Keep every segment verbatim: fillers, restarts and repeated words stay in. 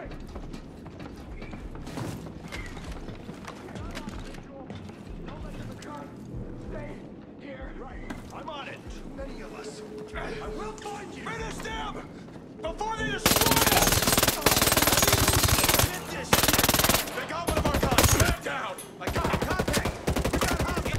I'm on it. Too many of us. I will find you. Finish them before they destroy us. Get this shit. They got one of our guns. Back down. I got contact. We got hostage.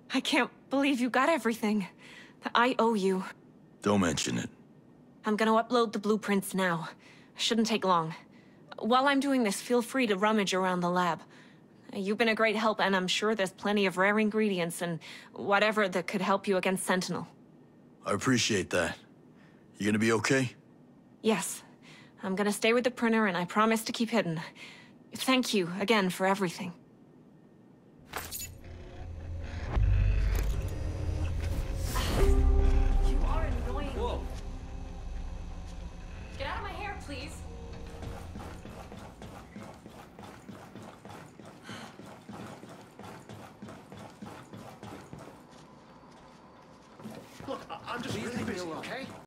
I can't believe you got everything. I owe you. Don't mention it. I'm gonna upload the blueprints now. Shouldn't take long. While I'm doing this, feel free to rummage around the lab. You've been a great help, and I'm sure there's plenty of rare ingredients and whatever that could help you against Sentinel. I appreciate that. You gonna be okay? Yes. I'm gonna stay with the printer, and I promise to keep hidden. Thank you again for everything. You are annoying. Whoa. Get out of my hair, please. Look, I I'm just really busy, okay?